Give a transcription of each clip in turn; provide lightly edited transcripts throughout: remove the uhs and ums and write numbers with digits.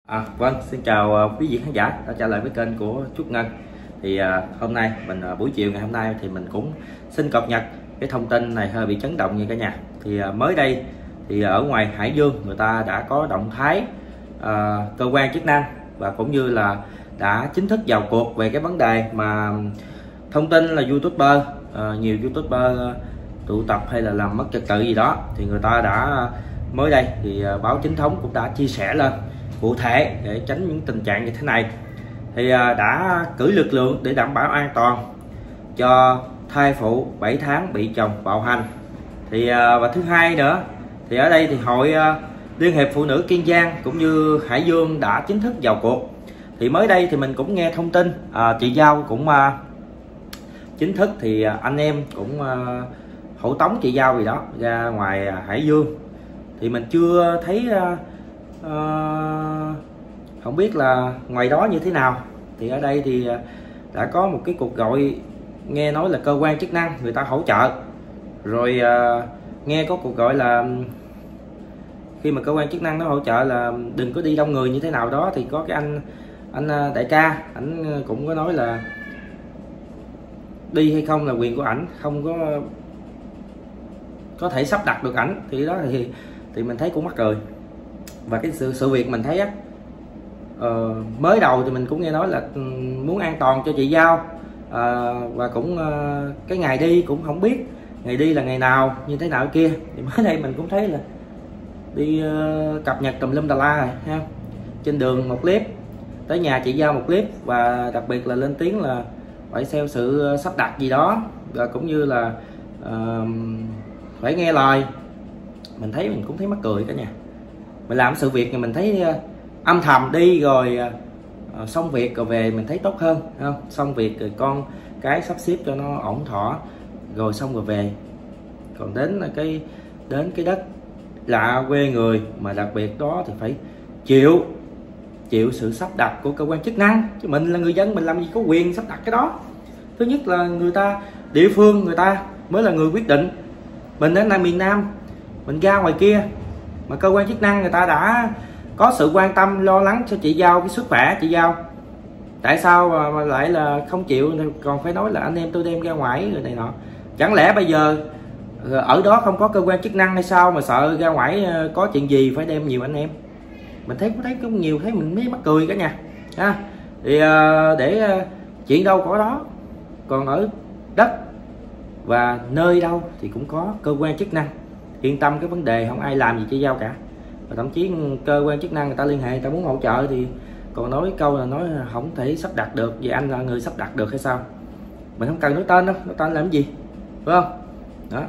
Vâng, xin chào quý vị khán giả đã trở lại với kênh của Trúc Ngân. Thì hôm nay buổi chiều ngày hôm nay thì mình cũng xin cập nhật cái thông tin này hơi bị chấn động nha cả nhà. Thì mới đây thì ở ngoài Hải Dương người ta đã có động thái cơ quan chức năng và cũng như là đã chính thức vào cuộc về cái vấn đề mà thông tin là YouTuber nhiều YouTuber tụ tập hay là làm mất trật tự gì đó, thì người ta đã mới đây thì báo chính thống cũng đã chia sẻ lên cụ thể để tránh những tình trạng như thế này. Thì đã cử lực lượng để đảm bảo an toàn cho thai phụ 7 tháng bị chồng bạo hành. Thì và thứ hai nữa thì ở đây thì hội Liên hiệp Phụ nữ Kiên Giang cũng như Hải Dương đã chính thức vào cuộc. Thì mới đây thì mình cũng nghe thông tin chị Giao cũng chính thức thì anh em cũng hộ tống chị Giao gì đó ra ngoài Hải Dương. Thì mình chưa thấy không biết là ngoài đó như thế nào. Thì ở đây thì đã có một cái cuộc gọi, nghe nói là cơ quan chức năng người ta hỗ trợ rồi. Nghe có cuộc gọi là khi mà cơ quan chức năng nó hỗ trợ là đừng có đi đông người như thế nào đó, thì có cái anh đại ca ảnh cũng có nói là đi hay không là quyền của ảnh, không có thể sắp đặt được ảnh. Thì đó thì mình thấy cũng mắc cười. Và cái sự việc mình thấy á, mới đầu thì mình cũng nghe nói là muốn an toàn cho chị Giao, và cũng cái ngày đi cũng không biết ngày đi là ngày nào như thế nào kia. Thì mới đây mình cũng thấy là đi cập nhật tùm lum tà la rồi ha. Trên đường một clip, tới nhà chị Giao một clip, và đặc biệt là lên tiếng là phải theo sự sắp đặt gì đó, và cũng như là phải nghe lời. Mình thấy mình cũng thấy mắc cười cả nhà. Mình làm sự việc thì mình thấy âm thầm đi rồi xong việc rồi về mình thấy tốt hơn, không? Xong việc rồi con cái sắp xếp cho nó ổn thỏa rồi xong rồi về. Còn đến cái đất lạ quê người mà đặc biệt đó thì phải chịu sự sắp đặt của cơ quan chức năng. Chứ mình là người dân, mình làm gì có quyền sắp đặt cái đó. Thứ nhất là người ta địa phương người ta mới là người quyết định. Mình đến miền Nam mình ra ngoài kia mà cơ quan chức năng người ta đã có sự quan tâm lo lắng cho chị Giao, cái sức khỏe chị Giao, tại sao mà lại là không chịu, còn phải nói là anh em tôi đem ra ngoài người này nọ. Chẳng lẽ bây giờ ở đó không có cơ quan chức năng hay sao mà sợ ra ngoài có chuyện gì phải đem nhiều anh em? Mình thấy cũng nhiều, thấy mình mới mắc cười cả nhà ha. Thì để chuyện đâu có đó, còn ở đất và nơi đâu thì cũng có cơ quan chức năng. Yên tâm cái vấn đề không ai làm gì cho Giao cả. Và thậm chí cơ quan chức năng người ta liên hệ, người ta muốn hỗ trợ thì còn nói câu là nói không thể sắp đặt được, vì anh là người sắp đặt được hay sao? Mình không cần nói tên đâu, nói tên làm cái gì, phải không? Đó,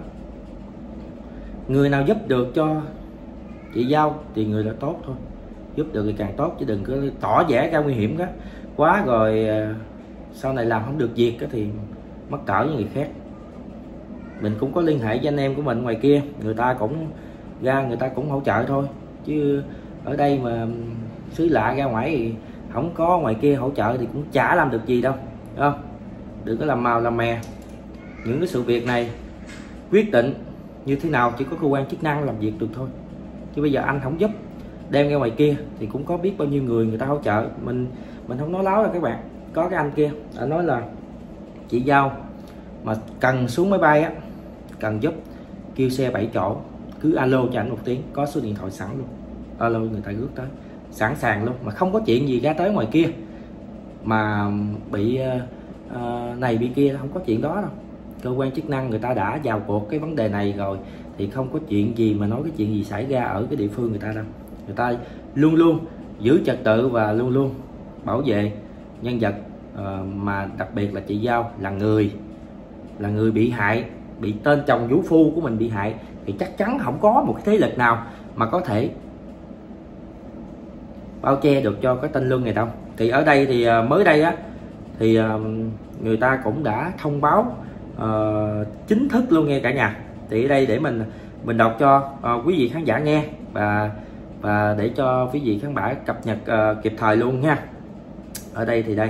người nào giúp được cho chị Giao thì người là tốt thôi, giúp được thì càng tốt, chứ đừng có tỏ vẻ ra nguy hiểm quá rồi sau này làm không được việc thì mắc cỡ với người khác. Mình cũng có liên hệ với anh em của mình ngoài kia, người ta cũng ra, người ta cũng hỗ trợ thôi, chứ ở đây mà xứ lạ ra ngoài thì không có ngoài kia hỗ trợ thì cũng chả làm được gì đâu, đúng không? Đừng có làm màu làm mè. Những cái sự việc này quyết định như thế nào chỉ có cơ quan chức năng làm việc được thôi, chứ bây giờ anh không giúp đem ra ngoài kia thì cũng có biết bao nhiêu người ta hỗ trợ. Mình không nói láo đâu các bạn. Có cái anh kia đã nói là chị Giao mà cần xuống máy bay á, cần giúp kêu xe 7 chỗ cứ alo cho ảnh một tiếng, có số điện thoại sẵn luôn, alo người ta rước tới sẵn sàng luôn, mà không có chuyện gì ra tới ngoài kia mà bị này bị kia, không có chuyện đó đâu. Cơ quan chức năng người ta đã vào cuộc cái vấn đề này rồi thì không có chuyện gì mà nói cái chuyện gì xảy ra ở cái địa phương người ta đâu. Người ta luôn luôn giữ trật tự và luôn luôn bảo vệ nhân vật, mà đặc biệt là chị Giao là người bị hại, bị tên chồng vũ phu của mình bị hại, thì chắc chắn không có một cái thế lực nào mà có thể bao che được cho cái tên Luân này đâu. Thì ở đây thì mới đây á thì người ta cũng đã thông báo chính thức luôn nghe cả nhà. Thì ở đây để mình đọc cho quý vị khán giả nghe, và để cho quý vị khán giả cập nhật kịp thời luôn nha. Ở đây thì đây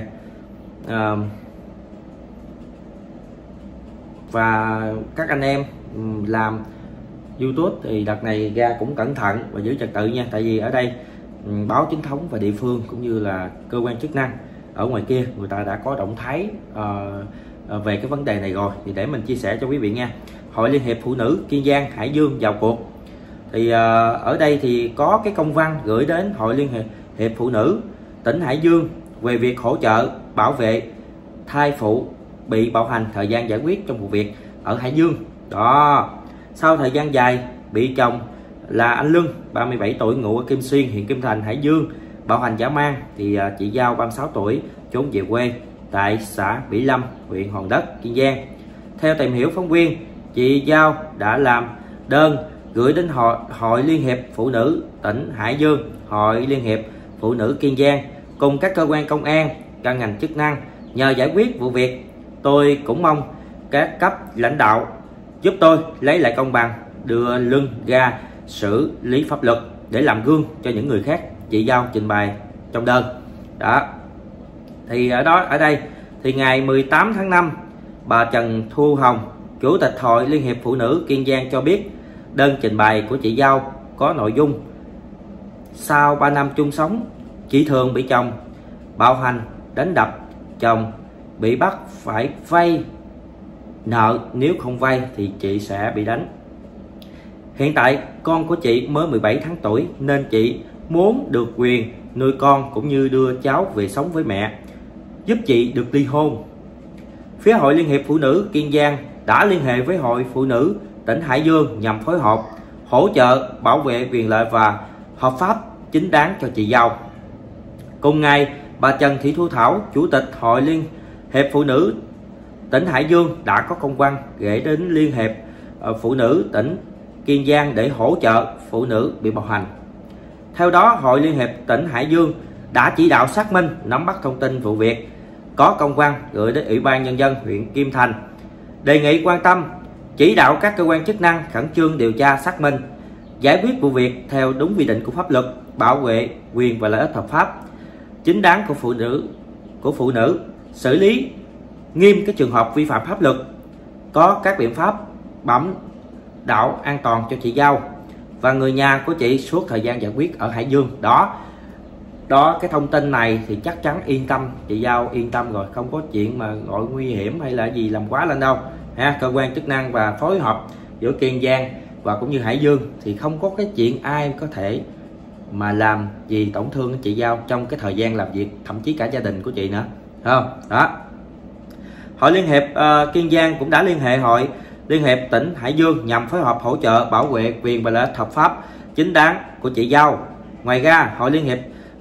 và các anh em làm YouTube thì đợt này ra cũng cẩn thận và giữ trật tự nha. Tại vì ở đây báo chính thống và địa phương cũng như là cơ quan chức năng ở ngoài kia người ta đã có động thái về cái vấn đề này rồi, thì để mình chia sẻ cho quý vị nha. Hội Liên hiệp Phụ nữ Kiên Giang, Hải Dương vào cuộc. Thì ở đây thì có cái công văn gửi đến Hội Liên hiệp Phụ nữ tỉnh Hải Dương về việc hỗ trợ bảo vệ thai phụ bị bạo hành thời gian giải quyết trong vụ việc ở Hải Dương. Đó, sau thời gian dài bị chồng là anh Lưng 37 tuổi ngụ ở Kim Xuyên, huyện Kim Thành, Hải Dương bạo hành dã man, thì chị Giao 36 tuổi trốn về quê tại xã Mỹ Lâm, huyện Hòn Đất, Kiên Giang. Theo tìm hiểu phóng viên, chị Giao đã làm đơn gửi đến Hội Liên hiệp Phụ nữ tỉnh Hải Dương, Hội Liên hiệp Phụ nữ Kiên Giang cùng các cơ quan công an, các ngành chức năng nhờ giải quyết vụ việc. Tôi cũng mong các cấp lãnh đạo giúp tôi lấy lại công bằng, đưa Lưng ra xử lý pháp luật để làm gương cho những người khác, chị Giao trình bày trong đơn. Đó. Thì ở đây thì ngày 18 tháng 5, bà Trần Thu Hồng, Chủ tịch Hội Liên hiệp Phụ nữ Kiên Giang cho biết đơn trình bày của chị Giao có nội dung: sau 3 năm chung sống, chị thường bị chồng bạo hành, đánh đập, chồng bị bắt phải vay nợ, nếu không vay thì chị sẽ bị đánh. Hiện tại con của chị mới 17 tháng tuổi nên chị muốn được quyền nuôi con cũng như đưa cháu về sống với mẹ, giúp chị được ly hôn. Phía Hội Liên hiệp Phụ nữ Kiên Giang đã liên hệ với Hội Phụ nữ tỉnh Hải Dương nhằm phối hợp hỗ trợ bảo vệ quyền lợi và hợp pháp chính đáng cho chị Giao. Cùng ngày, bà Trần Thị Thu Thảo, Chủ tịch Hội Liên hiệp Phụ nữ tỉnh Hải Dương đã có công văn gửi đến Liên hiệp Phụ nữ tỉnh Kiên Giang để hỗ trợ phụ nữ bị bạo hành. Theo đó, Hội Liên hiệp tỉnh Hải Dương đã chỉ đạo xác minh, nắm bắt thông tin vụ việc, có công văn gửi đến Ủy ban Nhân dân huyện Kim Thành, đề nghị quan tâm, chỉ đạo các cơ quan chức năng khẩn trương điều tra xác minh, giải quyết vụ việc theo đúng quy định của pháp luật, bảo vệ quyền và lợi ích hợp pháp chính đáng của phụ nữ, xử lý nghiêm cái trường hợp vi phạm pháp luật, có các biện pháp bảo đảm an toàn cho chị Giao và người nhà của chị suốt thời gian giải quyết ở Hải Dương. Đó, cái thông tin này thì chắc chắn yên tâm, chị Giao yên tâm rồi, không có chuyện mà gọi nguy hiểm hay là gì làm quá lên đâu ha. Cơ quan chức năng và phối hợp giữa Kiên Giang và cũng như Hải Dương thì không có cái chuyện ai có thể mà làm gì tổn thương chị Giao trong cái thời gian làm việc, thậm chí cả gia đình của chị nữa, không? Đó. Hội Liên hiệp Kiên Giang cũng đã liên hệ Hội Liên hiệp tỉnh Hải Dương nhằm phối hợp hỗ trợ bảo vệ quyền và lợi ích hợp pháp chính đáng của chị Giao. Ngoài ra, Hội Liên hiệp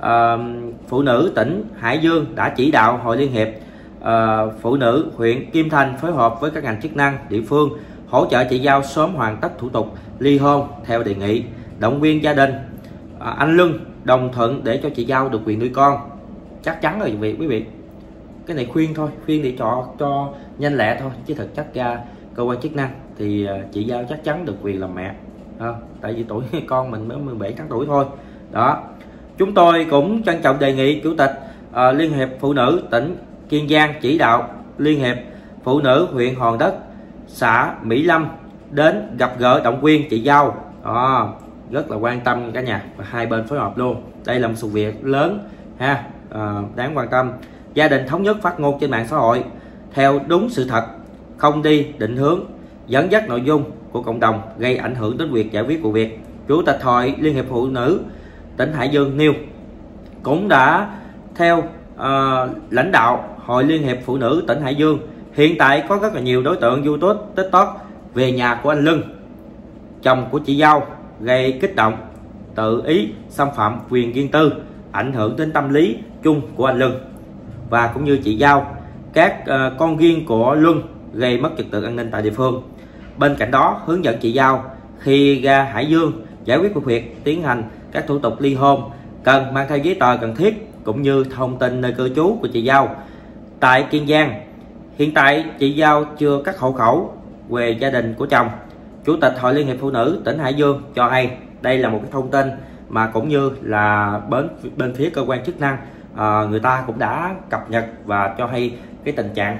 Phụ nữ tỉnh Hải Dương đã chỉ đạo Hội Liên hiệp Phụ nữ huyện Kim Thành phối hợp với các ngành chức năng địa phương hỗ trợ chị Giao sớm hoàn tất thủ tục ly hôn theo đề nghị, động viên gia đình anh Lưng đồng thuận để cho chị Giao được quyền nuôi con. Chắc chắn rồi quý vị, cái này khuyên thôi, khuyên để cho nhanh lẹ thôi, chứ thực chất ra cơ quan chức năng thì chị Giao chắc chắn được quyền làm mẹ, tại vì tuổi con mình mới 17 tháng tuổi thôi. Đó, chúng tôi cũng trân trọng đề nghị Chủ tịch Liên hiệp Phụ nữ tỉnh Kiên Giang chỉ đạo Liên hiệp Phụ nữ huyện Hòn Đất, xã Mỹ Lâm đến gặp gỡ động viên chị Giao. Rất là quan tâm cả nhà và hai bên phối hợp luôn. Đây là một sự việc lớn ha, đáng quan tâm. Gia đình thống nhất phát ngôn trên mạng xã hội theo đúng sự thật, không đi định hướng dẫn dắt nội dung của cộng đồng gây ảnh hưởng đến việc giải quyết vụ việc. Chủ tịch Hội Liên hiệp Phụ nữ tỉnh Hải Dương nêu cũng đã theo lãnh đạo Hội Liên hiệp Phụ nữ tỉnh Hải Dương, hiện tại có rất là nhiều đối tượng YouTube, TikTok về nhà của anh Lưng, chồng của chị Giao, gây kích động, tự ý xâm phạm quyền riêng tư, ảnh hưởng đến tâm lý chung của anh Lưng và cũng như chị Giao, các con riêng của Luân, gây mất trật tự an ninh tại địa phương. Bên cạnh đó, hướng dẫn chị Giao khi ra Hải Dương giải quyết vụ việc, tiến hành các thủ tục ly hôn cần mang theo giấy tờ cần thiết cũng như thông tin nơi cư trú của chị Giao tại Kiên Giang. Hiện tại chị Giao chưa cắt hộ khẩu về gia đình của chồng. Chủ tịch Hội Liên hiệp Phụ nữ tỉnh Hải Dương cho hay đây là một cái thông tin mà cũng như là bên phía cơ quan chức năng người ta cũng đã cập nhật và cho hay cái tình trạng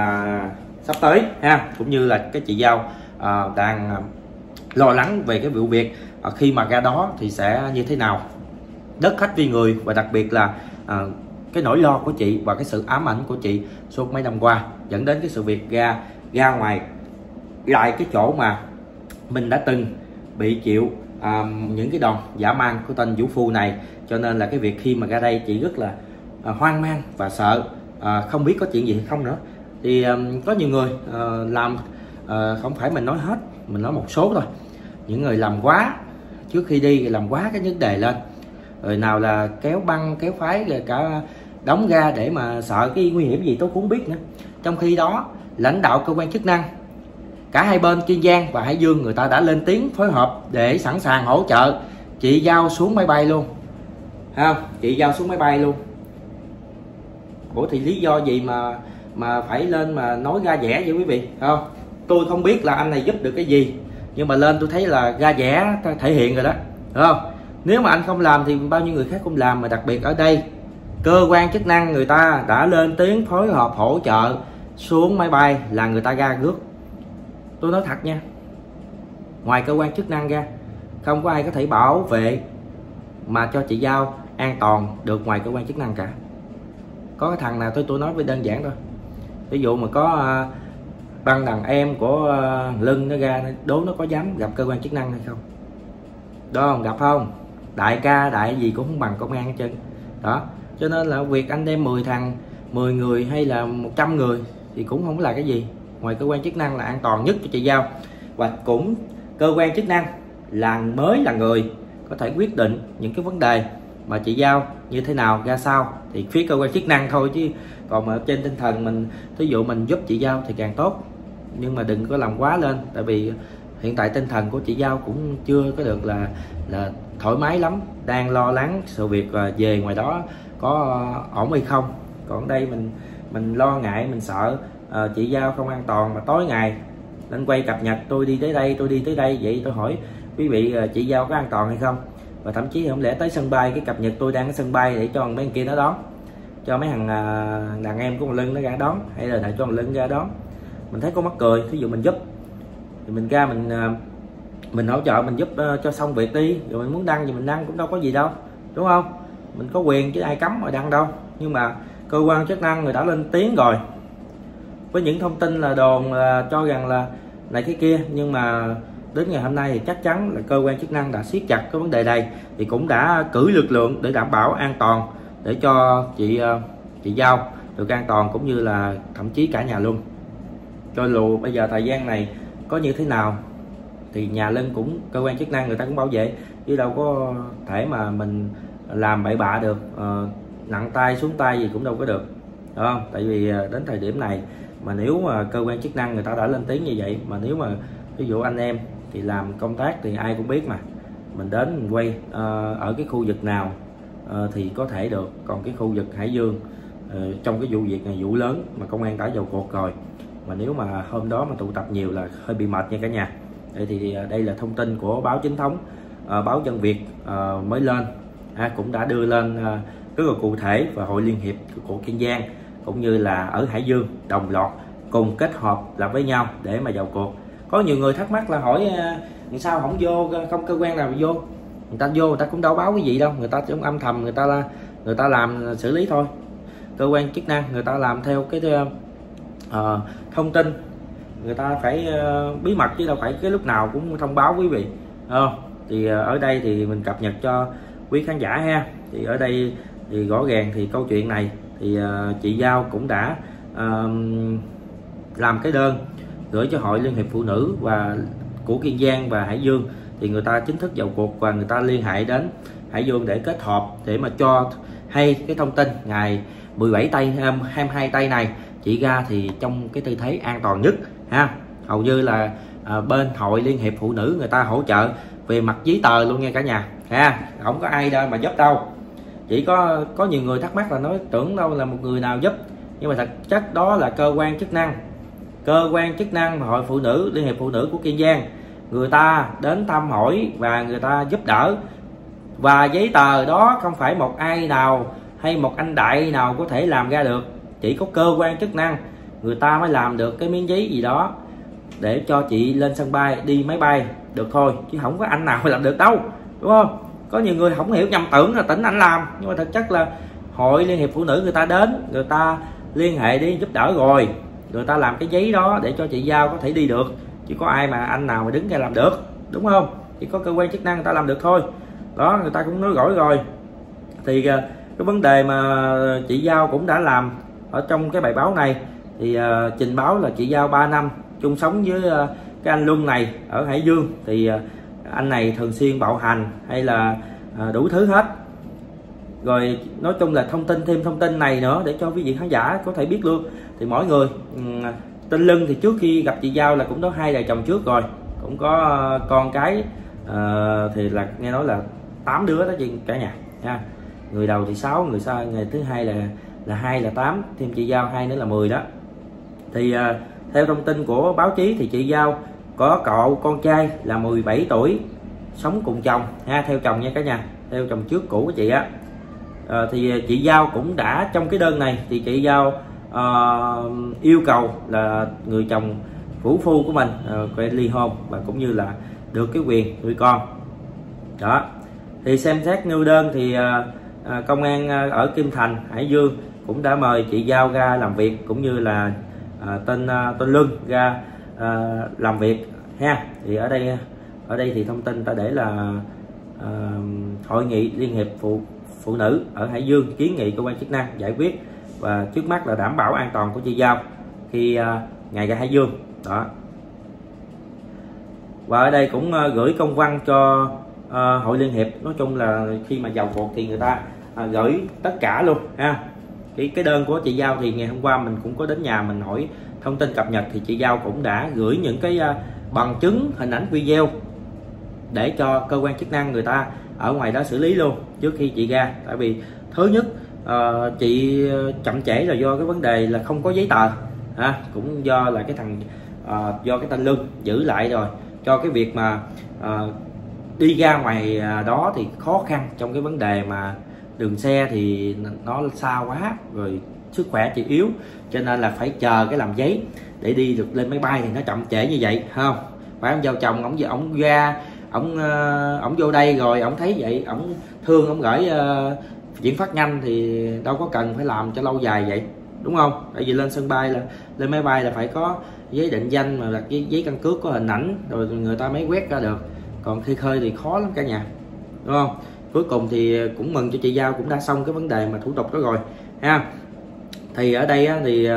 sắp tới ha, cũng như là cái chị Giao đang lo lắng về cái vụ việc khi mà ra đó thì sẽ như thế nào. đất khách vì người, và đặc biệt là cái nỗi lo của chị và cái sự ám ảnh của chị suốt mấy năm qua, dẫn đến cái sự việc ra ngoài lại cái chỗ mà mình đã từng bị chịu những cái đòn dã man của tên vũ phu này. Cho nên là cái việc khi mà ra đây chị rất là hoang mang và sợ, không biết có chuyện gì hay không nữa. Thì có nhiều người làm, không phải mình nói hết, mình nói một số thôi. Những người làm quá trước khi đi, làm quá cái vấn đề lên, rồi nào là kéo băng kéo phái, rồi cả đóng ra để mà sợ cái nguy hiểm gì tôi cũng không biết nữa. Trong khi đó lãnh đạo cơ quan chức năng cả hai bên Kiên Giang và Hải Dương, người ta đã lên tiếng phối hợp để sẵn sàng hỗ trợ chị Giao xuống máy bay luôn, không? Chị Giao xuống máy bay luôn. Ủa thì lý do gì mà phải lên mà nói ra vẻ vậy quý vị, không? Tôi không biết là anh này giúp được cái gì, nhưng mà lên tôi thấy là ra vẻ thể hiện rồi đó, đúng không? Nếu mà anh không làm thì bao nhiêu người khác cũng làm. Mà đặc biệt ở đây cơ quan chức năng người ta đã lên tiếng phối hợp hỗ trợ xuống máy bay là người ta ra rước. Tôi nói thật nha, ngoài cơ quan chức năng ra không có ai có thể bảo vệ mà cho chị Giao an toàn được ngoài cơ quan chức năng cả. Có cái thằng nào tôi nói với đơn giản thôi, ví dụ mà có băng đàn em của Lân nó ra, đố nó có dám gặp cơ quan chức năng hay không? Đó, không gặp không? Đại ca đại gì cũng không bằng công an hết trơn đó. Cho nên là việc anh đem 10 người hay là 100 người thì cũng không là cái gì, ngoài cơ quan chức năng là an toàn nhất cho chị Giao. Và cũng cơ quan chức năng mới là người có thể quyết định những cái vấn đề mà chị Giao như thế nào ra sao, thì phía cơ quan chức năng thôi. Chứ còn mà trên tinh thần mình, thí dụ mình giúp chị Giao thì càng tốt, nhưng mà đừng có làm quá lên. Tại vì hiện tại tinh thần của chị Giao cũng chưa có được là thoải mái lắm, đang lo lắng sự việc về ngoài đó có ổn hay không. Còn đây mình lo ngại, mình sợ chị Giao không an toàn, mà tối ngày lên quay cập nhật tôi đi tới đây, tôi đi tới đây. Vậy tôi hỏi quý vị, chị Giao có an toàn hay không? Và thậm chí không lẽ tới sân bay cái cập nhật tôi đang ở sân bay để cho mấy thằng kia nó đón, cho mấy thằng đàn em của một Lân nó ra đón, hay là để cho một Lân ra đón? Mình thấy có mắc cười. Ví dụ mình giúp thì mình ra mình hỗ trợ, mình giúp cho xong việc đi, rồi mình muốn đăng thì mình đăng cũng đâu có gì đâu, đúng không? Mình có quyền chứ ai cấm mà đăng đâu. Nhưng mà cơ quan chức năng người đã lên tiếng rồi với những thông tin là đồn là cho rằng là này cái kia, nhưng mà đến ngày hôm nay thì chắc chắn là cơ quan chức năng đã siết chặt cái vấn đề này, thì cũng đã cử lực lượng để đảm bảo an toàn để cho chị Giao được an toàn, cũng như là thậm chí cả nhà luôn. Cho dù bây giờ thời gian này có như thế nào thì nhà Lân cũng, cơ quan chức năng người ta cũng bảo vệ, chứ đâu có thể mà mình làm bậy bạ được, nặng tay xuống tay gì cũng đâu có được, đúng không? Tại vì đến thời điểm này mà nếu mà cơ quan chức năng người ta đã lên tiếng như vậy, mà nếu mà ví dụ anh em thì làm công tác thì ai cũng biết mà, mình đến mình quay ở cái khu vực nào thì có thể được. Còn cái khu vực Hải Dương trong cái vụ việc này, vụ lớn mà công an đã vào cuộc rồi, mà nếu mà hôm đó mà tụ tập nhiều là hơi bị mệt nha cả nhà. Thì đây là thông tin của báo chính thống, báo Dân Việt mới lên, cũng đã đưa lên rất là cụ thể, và Hội Liên hiệp của Kiên Giang cũng như là ở Hải Dương đồng loạt cùng kết hợp lại với nhau để mà vào cuộc. Có nhiều người thắc mắc là hỏi sao không vô, không cơ quan nào vô? Người ta vô người ta cũng đâu báo cái gì đâu, người ta trong âm thầm người ta làm xử lý thôi. Cơ quan chức năng người ta làm theo cái thông tin, người ta phải bí mật chứ đâu phải cái lúc nào cũng thông báo quý vị. Thì ở đây thì mình cập nhật cho quý khán giả ha. Thì ở đây thì rõ ràng thì câu chuyện này thì chị Giao cũng đã làm cái đơn gửi cho Hội Liên hiệp Phụ nữ và của Kiên Giang và Hải Dương, thì người ta chính thức vào cuộc và người ta liên hệ đến Hải Dương để kết hợp để mà cho hay cái thông tin ngày 17 tây 22 tây này chị ra thì trong cái tư thế an toàn nhất ha. Hầu như là bên Hội Liên hiệp Phụ nữ người ta hỗ trợ về mặt giấy tờ luôn nha cả nhà ha, không có ai đâu mà giúp đâu. Chỉ có nhiều người thắc mắc là nói tưởng đâu là một người nào giúp, nhưng mà thật chất đó là cơ quan chức năng và Hội Phụ nữ Liên hiệp Phụ nữ của Kiên Giang, người ta đến thăm hỏi và người ta giúp đỡ. Và giấy tờ đó không phải một ai nào hay một anh đại nào có thể làm ra được, chỉ có cơ quan chức năng người ta mới làm được cái miếng giấy gì đó để cho chị lên sân bay đi máy bay được thôi, chứ không có anh nào làm được đâu, đúng không? có nhiều người không hiểu, nhầm tưởng là tỉnh ảnh làm, nhưng mà thực chất là Hội Liên hiệp Phụ nữ người ta đến, người ta liên hệ đi giúp đỡ rồi người ta làm cái giấy đó để cho chị Giao có thể đi được, chứ có ai mà anh nào mà đứng ra làm được, đúng không? Chỉ có cơ quan chức năng người ta làm được thôi. Đó, người ta cũng nói rõ rồi. Thì cái vấn đề mà chị Giao cũng đã làm ở trong cái bài báo này thì trình báo là chị Giao 3 năm chung sống với cái anh Luân này ở Hải Dương, thì anh này thường xuyên bạo hành hay là đủ thứ hết. Rồi nói chung là thêm thông tin này nữa để cho quý vị khán giả có thể biết luôn. Thì mỗi người tên Lân thì trước khi gặp chị Giao là cũng có 2 đời chồng trước rồi, cũng có con cái, thì là nghe nói là 8 đứa đó chị cả nhà nha. Người đầu thì 6, người sau người thứ hai là 2 là 8, thêm chị Giao 2 nữa là 10 đó. Thì theo thông tin của báo chí thì chị Giao có cậu con trai là 17 tuổi sống cùng chồng ha, theo chồng nha cả nhà, theo chồng trước cũ của chị á. Thì chị Giao cũng đã trong cái đơn này thì chị Giao yêu cầu là người chồng vũ phu của mình phải ly hôn và cũng như là được cái quyền nuôi con đó. Thì xem xét nêu đơn thì công an ở Kim Thành, Hải Dương cũng đã mời chị Giao ra làm việc, cũng như là tên Luân ra làm việc ha. Thì ở đây thì thông tin ta để là Hội nghị Liên hiệp Phụ nữ ở Hải Dương kiến nghị cơ quan chức năng giải quyết, và trước mắt là đảm bảo an toàn của chị Giao khi ngày ra Hải Dương đó. Và ở đây cũng gửi công văn cho Hội Liên hiệp. Nói chung là khi mà vào cuộc thì người ta gửi tất cả luôn ha. Cái đơn của chị Giao thì ngày hôm qua mình cũng có đến nhà mình hỏi thông tin cập nhật, thì chị Giao cũng đã gửi những cái bằng chứng, hình ảnh, video để cho cơ quan chức năng người ta ở ngoài đó xử lý luôn trước khi chị ra. Tại vì thứ nhất chị chậm trễ là do cái vấn đề là không có giấy tờ ha, cũng do là cái thằng do cái tên Lương giữ lại rồi, cho cái việc mà đi ra ngoài đó thì khó khăn trong cái vấn đề mà đường xe thì nó xa quá, rồi sức khỏe chị yếu, cho nên là phải chờ cái làm giấy để đi được lên máy bay, thì nó chậm trễ như vậy không phải. Ông giao chồng ổng ra, ổng vô đây rồi ổng thấy vậy, ổng thương, ổng gửi chuyển phát nhanh thì đâu có cần phải làm cho lâu dài vậy, đúng không? Tại vì lên sân bay là lên máy bay là phải có giấy định danh, mà là giấy căn cước có hình ảnh rồi người ta mới quét ra được, còn khi khơi thì khó lắm cả nhà, đúng không? Cuối cùng thì cũng mừng cho chị Giao cũng đã xong cái vấn đề mà thủ tục đó rồi ha. Thì ở đây thì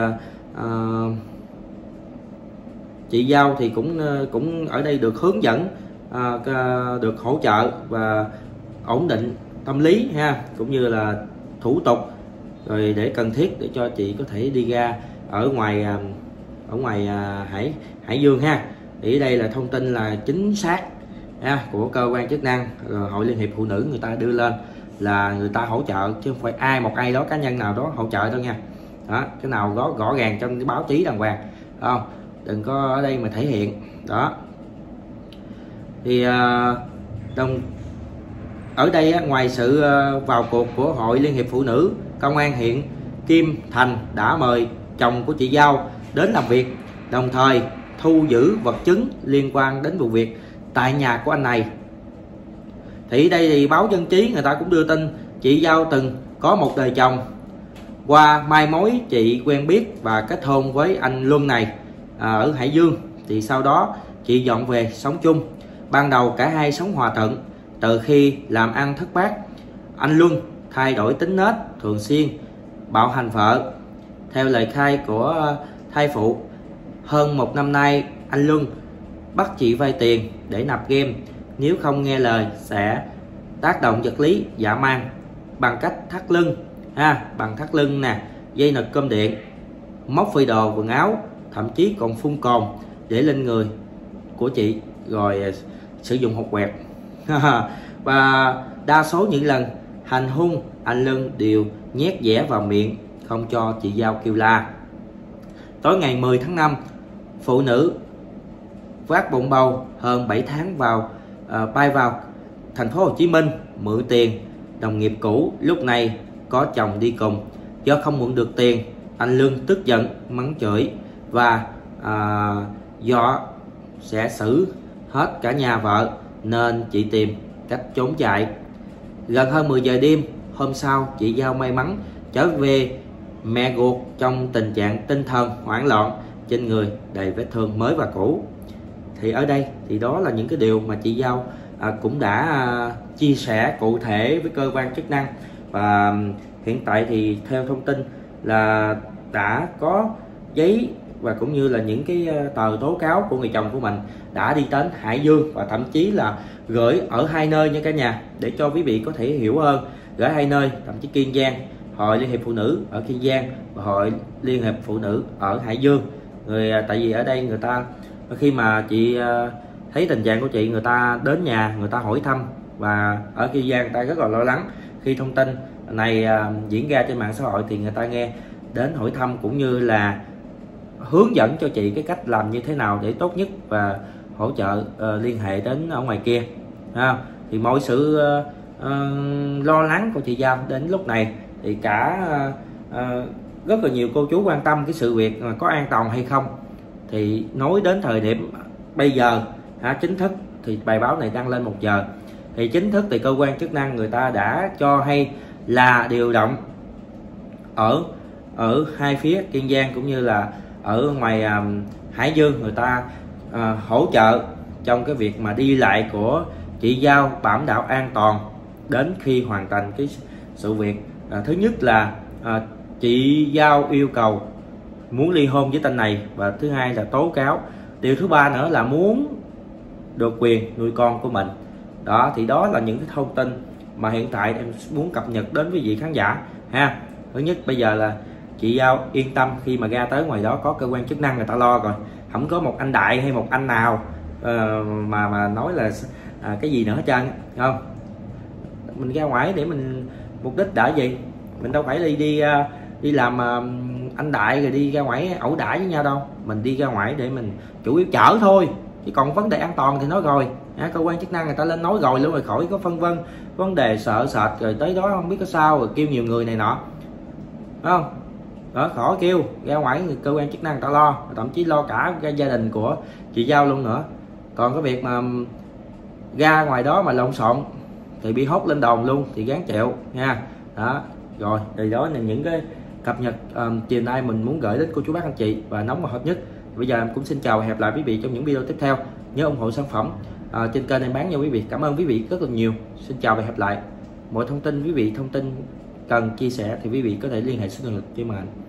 chị Giao thì cũng ở đây được hướng dẫn, được hỗ trợ và ổn định tâm lý ha, cũng như là thủ tục rồi để cần thiết để cho chị có thể đi ra ở ngoài Hải Dương ha. Thì ở đây là thông tin là chính xác ha, của cơ quan chức năng, Hội Liên hiệp Phụ nữ người ta đưa lên là người ta hỗ trợ, chứ không phải một ai đó cá nhân nào đó hỗ trợ đâu nha. Đó, cái nào rõ ràng trong cái báo chí đàng hoàng, không đừng có ở đây mà thể hiện đó. Thì ở đây ngoài sự vào cuộc của Hội Liên hiệp Phụ nữ, công an huyện Kim Thành đã mời chồng của chị Giao đến làm việc, đồng thời thu giữ vật chứng liên quan đến vụ việc tại nhà của anh này. Thì đây thì báo Dân Trí người ta cũng đưa tin chị Giao từng có một đời chồng, qua mai mối chị quen biết và kết hôn với anh Luân này ở Hải Dương. Thì sau đó chị dọn về sống chung. Ban đầu cả hai sống hòa thuận, từ khi làm ăn thất bát, anh Luân thay đổi tính nết, thường xuyên bạo hành vợ. Theo lời khai của thai phụ, hơn 1 năm nay anh Luân bắt chị vay tiền để nạp game, nếu không nghe lời sẽ tác động vật lý dã man bằng cách thắt lưng bằng thắt lưng nè, dây nịt cơm điện, móc phi đồ quần áo, thậm chí còn phun cồn để lên người của chị rồi sử dụng hột quẹt. Và đa số những lần hành hung, anh Luân đều nhét dẻ vào miệng, không cho chị Giao kêu la. Tối ngày 10 tháng 5, phụ nữ vác bụng bầu hơn 7 tháng bay vào thành phố Hồ Chí Minh mượn tiền đồng nghiệp cũ, lúc này có chồng đi cùng. Do không mượn được tiền, anh Lương tức giận mắng chửi và do sẽ xử hết cả nhà vợ, nên chị tìm cách trốn chạy. Gần hơn 10 giờ đêm hôm sau, chị Giao may mắn trở về mẹ ruột trong tình trạng tinh thần hoảng loạn, trên người đầy vết thương mới và cũ. Thì ở đây thì đó là những cái điều mà chị Giao cũng đã chia sẻ cụ thể với cơ quan chức năng. Và hiện tại thì theo thông tin là đã có giấy và cũng như là những cái tờ tố cáo của người chồng của mình đã đi đến Hải Dương, và thậm chí là gửi ở hai nơi nha cả nhà, để cho quý vị có thể hiểu hơn. Gửi hai nơi, thậm chí Kiên Giang, Hội Liên hiệp Phụ nữ ở Kiên Giang và Hội Liên hiệp Phụ nữ ở Hải Dương. Tại vì ở đây người ta khi mà chị thấy tình trạng của chị, người ta đến nhà, người ta hỏi thăm, và ở Kiên Giang người ta rất là lo lắng khi thông tin này diễn ra trên mạng xã hội, thì người ta nghe đến hỏi thăm cũng như là hướng dẫn cho chị cái cách làm như thế nào để tốt nhất và hỗ trợ liên hệ đến ở ngoài kia. Thì mọi sự lo lắng của chị Giao đến lúc này thì cả rất là nhiều cô chú quan tâm cái sự việc có an toàn hay không. Thì nói đến thời điểm bây giờ chính thức thì bài báo này đăng lên 1 giờ, thì chính thức thì cơ quan chức năng người ta đã cho hay là điều động ở hai phía Kiên Giang cũng như là ở ngoài Hải Dương, người ta hỗ trợ trong cái việc mà đi lại của chị Giao, bảo đảm an toàn đến khi hoàn thành cái sự việc. Thứ nhất là chị Giao yêu cầu muốn ly hôn với tên này, và thứ hai là tố cáo. Điều thứ ba nữa là muốn được quyền nuôi con của mình. Đó thì đó là những cái thông tin mà hiện tại em muốn cập nhật đến quý vị khán giả ha. Thứ nhất bây giờ là chị Giao yên tâm, khi mà ra tới ngoài đó có cơ quan chức năng người ta lo rồi, không có một anh Đại hay một anh nào mà nói là cái gì nữa hết trơn, không? Mình ra ngoài để mình mục đích đã gì, mình đâu phải đi làm anh Đại rồi đi ra ngoài ẩu đả với nhau đâu. Mình đi ra ngoài để mình chủ yếu chở thôi, chứ còn vấn đề an toàn thì nói rồi cơ quan chức năng người ta lên nói rồi luôn, rồi khỏi có phân vân vấn đề sợ sệt rồi tới đó không biết có sao rồi kêu nhiều người này nọ, đúng không? Đó, khỏi kêu ra ngoài cơ quan chức năng người ta lo, thậm chí lo cả cái gia đình của chị Giao luôn nữa. Còn cái việc mà ra ngoài đó mà lộn xộn thì bị hốt lên đồn luôn thì gán chịu nha. Đó rồi, thì đó là những cái cập nhật chiều nay mình muốn gửi đến cô chú bác anh chị và nóng và hợp nhất. Bây giờ em cũng xin chào và hẹn lại quý vị trong những video tiếp theo. Nhớ ủng hộ sản phẩm trên kênh em bán nha quý vị. Cảm ơn quý vị rất là nhiều. Xin chào và hẹn lại. Mọi thông tin quý vị thông tin cần chia sẻ thì quý vị có thể liên hệ số điện thoại trên màn.